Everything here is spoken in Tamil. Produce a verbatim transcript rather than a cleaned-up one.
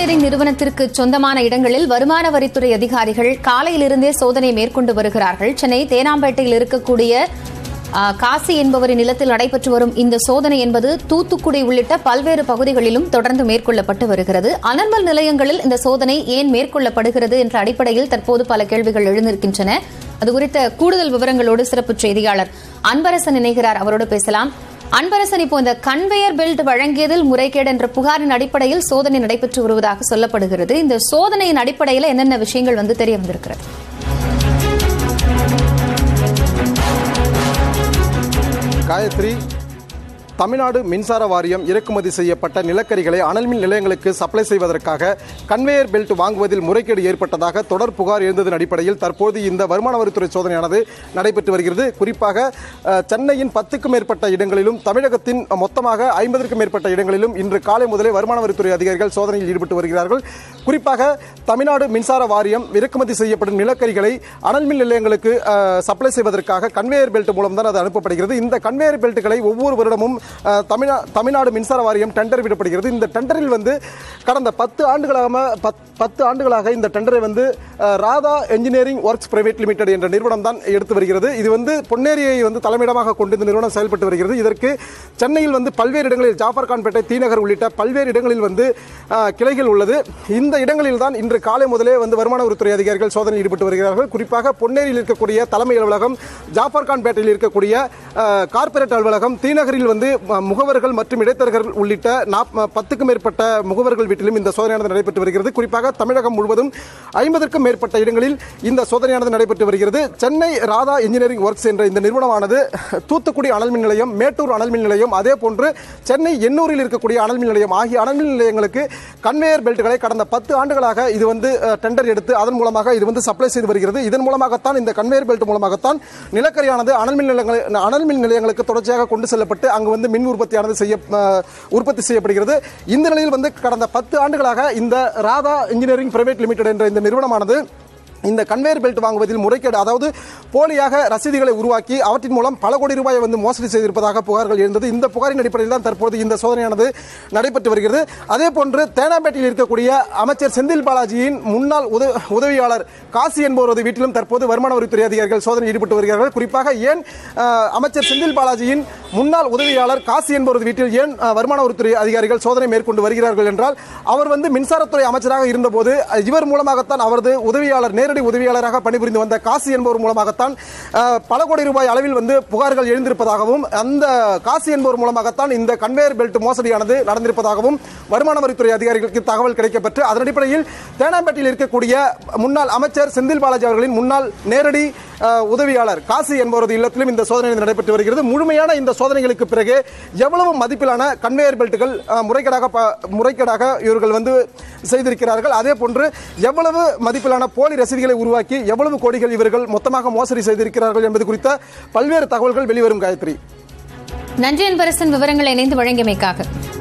இன்ஜினியரிங் நிறுவனத்திற்கு சொந்தமான இடங்களில் வருமான வரித்துறை அதிகாரிகள் காலையிலிருந்தே சோதனை மேற்கொண்டு வருகிறார்கள். சென்னை தேனாம்பேட்டையில் இருக்கக்கூடிய காசி என்பவரின் நிலத்தில் நடைபெற்று வரும் இந்த சோதனை என்பது தூத்துக்குடி உள்ளிட்ட பல்வேறு பகுதிகளிலும் தொடர்ந்து மேற்கொள்ளப்பட்டு வருகிறது. அனர்மல் நிலையங்களில் இந்த சோதனை ஏன் மேற்கொள்ளப்படுகிறது என்ற அடிப்படையில் தற்போது பல கேள்விகள் எழுந்திருக்கின்றன. அது குறித்த கூடுதல் விவரங்களோடு சிறப்பு செய்தியாளர் அன்பரசன் இணைகிறார். அவரோடு பேசலாம். அன்பரசன், இப்போ இந்த கன்வேயர் பெல்ட் வழங்கியதில் முறைகேடு என்ற புகாரின் அடிப்படையில் சோதனை நடைபெற்று வருவதாக சொல்லப்படுகிறது. இந்த சோதனையின் அடிப்படையில் என்னென்ன விஷயங்கள் வந்து தெரிய வந்திருக்கிறது? காயத்ரி, தமிழ்நாடு மின்சார வாரியம் இறக்குமதி செய்யப்பட்ட நிலக்கரிகளை அனல்மின் நிலையங்களுக்கு சப்ளை செய்வதற்காக கன்வேயர் பெல்ட் வாங்குவதில் முறைகேடு ஏற்பட்டதாக தொடர் புகார் எழுந்ததன் அடிப்படையில் தற்போது இந்த வருமான வரித்துறை சோதனையானது நடைபெற்று வருகிறது. குறிப்பாக சென்னையின் பத்துக்கும் மேற்பட்ட இடங்களிலும் தமிழகத்தின் மொத்தமாக ஐம்பதற்கும் மேற்பட்ட இடங்களிலும் இன்று காலை முதலே வருமான வரித்துறை அதிகாரிகள் சோதனையில் ஈடுபட்டு வருகிறார்கள். குறிப்பாக தமிழ்நாடு மின்சார வாரியம் இறக்குமதி செய்யப்படும் நிலக்கரிகளை அனல்மின் நிலையங்களுக்கு சப்ளை செய்வதற்காக கன்வேயர் பெல்ட் மூலம் தான் அது அனுப்பப்படுகிறது. இந்த கன்வேயர் பெல்ட்டுகளை ஒவ்வொரு வருடமும் தமிழ்நாடு மின்சார வாரியம் டெண்டர் விடப்படுகிறது. இந்த டெண்டரில் வந்து கடந்த பத்து ஆண்டுகளாக பத்து ஆண்டுகளாக இந்த டெண்டரை வந்து Radha engineering works private limited என்ற நிறுவனம் தான் எடுத்து வருகிறது. இது வந்து பொன்னேரியை வந்து தலைமையிடமாக கொண்டு இந்த நிறுவனம் செயல்பட்டு வருகிறது. இதற்கு சென்னையில் வந்து பல்வேறு இடங்களில் ஜாஃபர்கான்பேட்டை, தீநகர் உள்ளிட்ட பல்வேறு இடங்களில் வந்து கிளைகள் உள்ளது. இந்த இடங்களில் தான் இன்று காலை முதலே வந்து வருமான வரித்துறை அதிகாரிகள் சோதனையில் ஈடுபட்டு வருகிறார்கள். குறிப்பாக பொன்னேரியில் இருக்கக்கூடிய தலைமை அலுவலகம், ஜாஃபர்கான்பேட்டையில் இருக்கக்கூடிய கார்ப்பரேட் அலுவலகம், தீநகரில் வந்து முகவர்கள் மற்றும் இடைத்தரகர்கள் உள்ளிட்ட பத்துக்கும் மேற்பட்ட முகவர்கள் வீட்டிலும் இந்த சோதனையானது நடைபெற்று வருகிறது. குறிப்பாக தமிழகம் முழுவதும் ஐம்பதற்கும் மேற்பட்ட இடங்களில் இந்த சோதனையானது நடைபெற்று வருகிறது. சென்னை ராதா என்ஜினியரிங் ஒர்க்ஸ் என்ற இந்த நிறுவனமானது தூத்துக்குடி அனல்மின் நிலையம், மேட்டூர் அனல்மின் நிலையம், அதே போன்று சென்னை எண்ணூரில் இருக்கக்கூடிய அனல்மின் நிலையம் ஆகிய அனல்மின் நிலையங்களுக்கு கன்வேயர் பெல்ட்டுகளை கடந்த பத்து ஆண்டுகளாக இது வந்து டெண்டர் எடுத்து அதன் மூலமாக இது வந்து சப்ளை செய்து வருகிறது. இதன் மூலமாகத்தான் இந்த கன்வேயர் பெல்ட் மூலமாகத்தான் நிலக்கரியானது அனல்மின் நிலையங்கள் அனல்மின் நிலையங்களுக்கு தொடர்ச்சியாக கொண்டு செல்லப்பட்டு அங்கு வந்து மின் உற்பத்தியானது செய்ய உற்பத்தி செய்யப்படுகிறது. இந்த நிலையில் வந்து கடந்த பத்து ஆண்டுகளாக இந்த ராதா என்ஜினியரிங் பிரைவேட் லிமிடெட் என்ற இந்த நிறுவனமானது இந்த கன்வேயர் பெல்ட் வாங்குவதில் முறைகேடு, அதாவது போலியாக ரசீதுகளை உருவாக்கி அவற்றின் மூலம் பல கோடி ரூபாயை வந்து மோசடி செய்திருப்பதாக புகார்கள் எழுந்தது. இந்த புகாரின் அடிப்படையில் தான் தற்போது இந்த சோதனையானது நடைபெற்று வருகிறது. அதே போன்று தேனாம்பேட்டையில் இருக்கக்கூடிய அமைச்சர் செந்தில் பாலாஜியின் முன்னாள் உதவியாளர் காசி என்பவரது வீட்டிலும் தற்போது வருமான வரித்துறை அதிகாரிகள் சோதனை ஈடுபட்டு வருகிறார்கள். குறிப்பாக ஏன் அமைச்சர் செந்தில் பாலாஜியின் முன்னாள் உதவியாளர் காசி என்பவரது வீட்டில் ஏன் வருமான வரித்துறை அதிகாரிகள் சோதனை மேற்கொண்டு வருகிறார்கள் என்றால், அவர் வந்து மின்சாரத்துறை அமைச்சராக இருந்தபோது இவர் மூலமாகத்தான் அவரது உதவியாளர் நேரடி உதவியாளராக பணிபுரிந்து வந்த காசி என்பவர் மூலமாகத்தான் பல கோடி ரூபாய் அளவில் வந்து புகார்கள் எழுந்திருப்பதாகவும், அந்த காசி என்பவர் மூலமாகத்தான் இந்த கன்வேயர் பெல்ட் மோசடியானது நடந்திருப்பதாகவும் வருமான வரித்துறை அதிகாரிகளுக்கு தகவல் கிடைக்கப்பெற்று அதன் அடிப்படையில் தேனாம்பேட்டையில் இருக்கக்கூடிய முன்னாள் அமைச்சர் செந்தில் பாலாஜி அவர்களின் முன்னாள் நேரடி உதவியாளர் காசி என்பவரது இல்லத்திலும் இந்த சோதனை நடைபெற்று வருகிறது. முழுமையான இந்த சோதனைகளுக்கு பிறகு எவ்வளவு மதிப்பிலான கன்வேயர் பெல்ட்டுகள் முறைகேடாக முறைகேடாக இவர்கள் வந்து செய்திருக்கிறார்கள், அதே போன்று எவ்வளவு மதிப்பிலான போலி ரசீதுகளை உருவாக்கி எவ்வளவு கோடிகள் இவர்கள் மொத்தமாக மோசடி செய்திருக்கிறார்கள் என்பது குறித்த பல்வேறு தகவல்கள் வெளிவரும். காயத்ரி, நன்றி அன்பரசன், விவரங்களை இணைந்து வழங்கியமைக்காக.